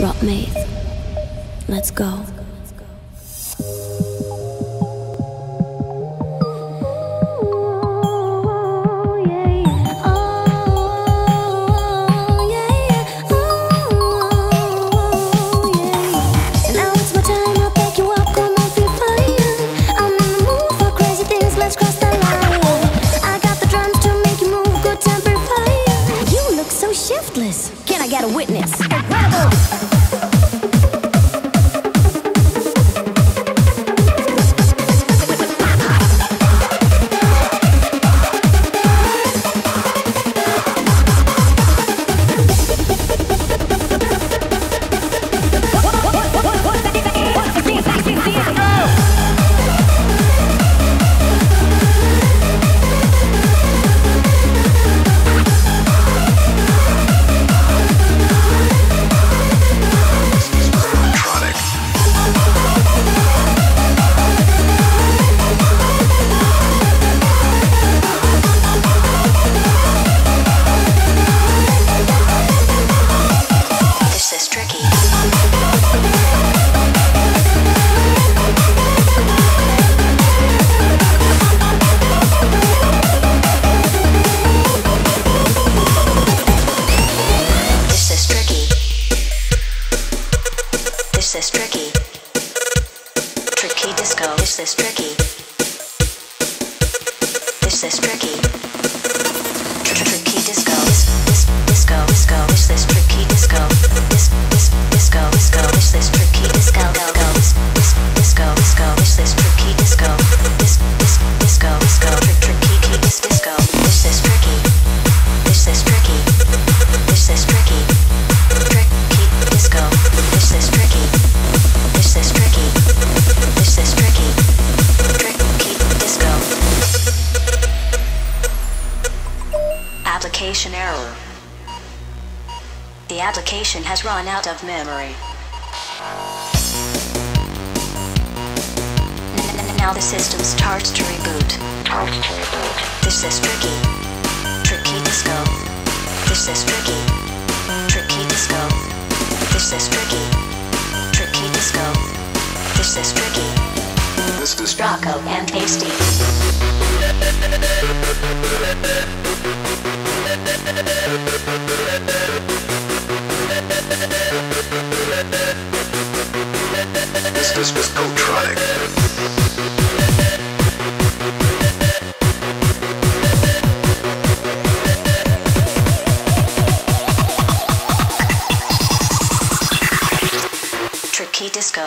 Rock Maze. Let's go. Can I get a witness? This is tricky. Tricky disco. This is tricky. This is tricky. Tricky disco. This disco. Disco. This is tricky disco. This disco. Disco. This is tricky disco. Go go. This disco. Disco. This is tricky disco. This disco. Disco. Tricky disco. This is tricky. This is tricky. This is tricky. Tricky disco. This is tricky. This is tricky. This is tricky. Tricky disco. Application error. The application has run out of memory. Now the system starts to reboot. This is tricky. Tricky disco. This is tricky. Tricky disco. This is tricky. Tricky disco. This is tricky. This is Draco and Tasty. This is Discotronic. Tricky disco.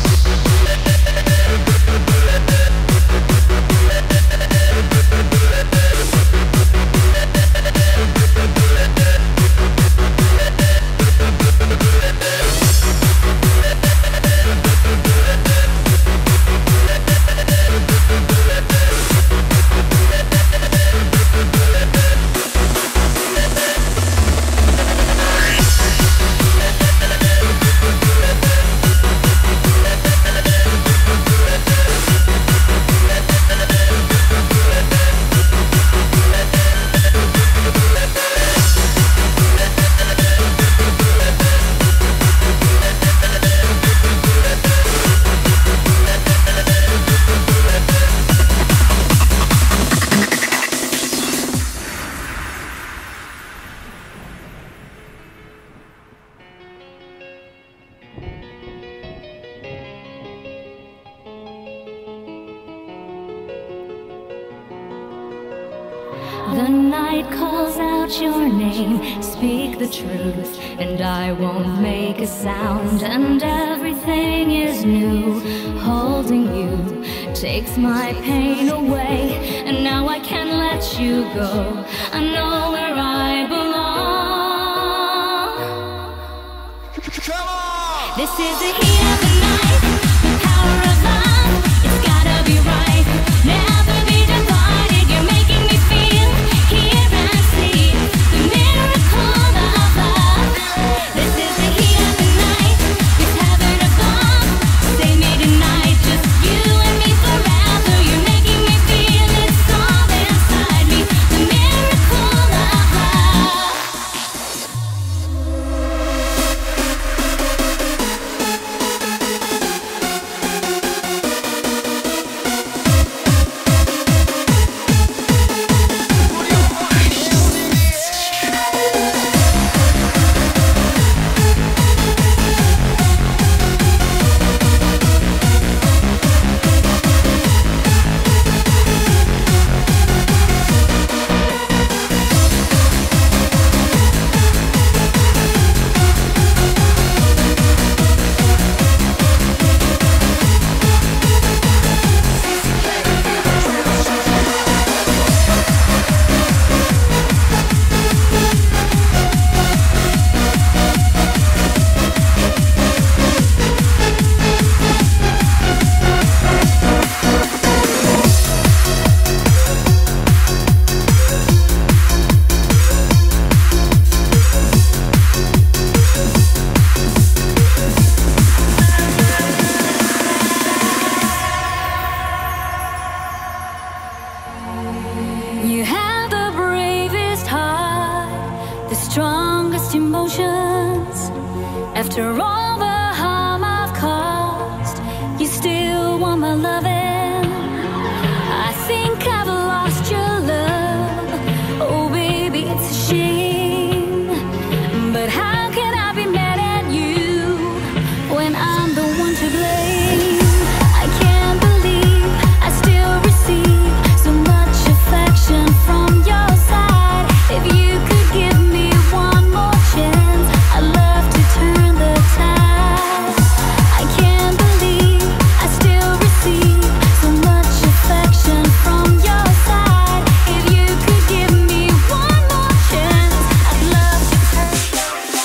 The night calls out your name, speak the truth, and I won't make a sound, and everything is new. Holding you takes my pain away, and now I can't let you go. I know where I belong. Come on! This is the heat of the night, the power of love. It's gotta be right, never be divided. You're making me feel, hear and see the miracle of love. This is the heat of the night, it's heaven above. Save me tonight, just you and me forever. You're making me feel it's all inside me, the miracle of love. After all the harm I've caused, you still want my loving. I think I've lost your love. Oh baby, it's a shame. But how can I be mad at you when I'm the one to blame? I can't believe I still receive so much affection from your side. If you could give me one more chance, I'd love to turn the tide. I can't believe I still receive so much affection from your side. If you could give me one more chance, I'd love to turn the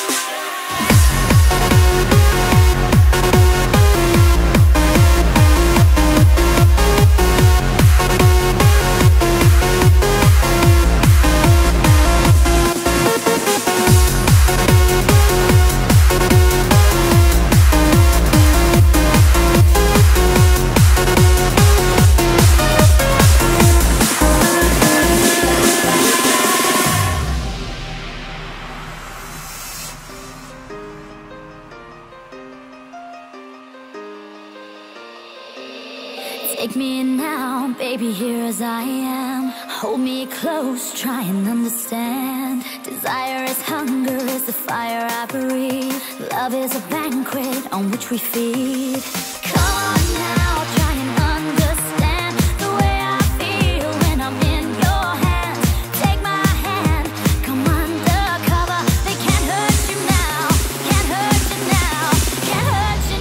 Take me in now, baby, here as I am. Hold me close, try and understand. Desire is hunger, is the fire I breathe. Love is a banquet on which we feed. Come on now, try and understand the way I feel when I'm in your hands. Take my hand, come undercover. They can't hurt you now, can't hurt you now, can't hurt you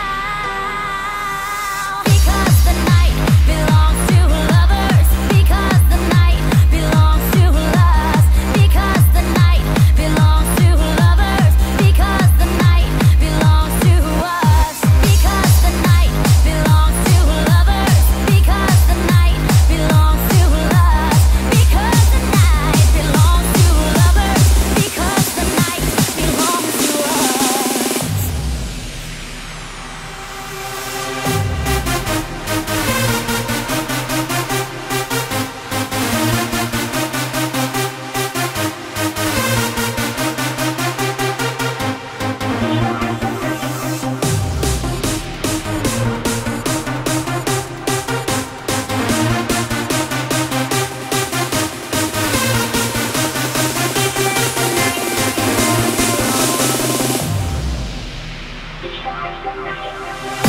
now. Because the night belongs to lovers. Because the night belongs to us. Because the night belongs to lovers. Because the night belongs to us. Because the night belongs to lovers. Because the night belongs to us. Because the night belongs to lovers. Because the night belongs to us.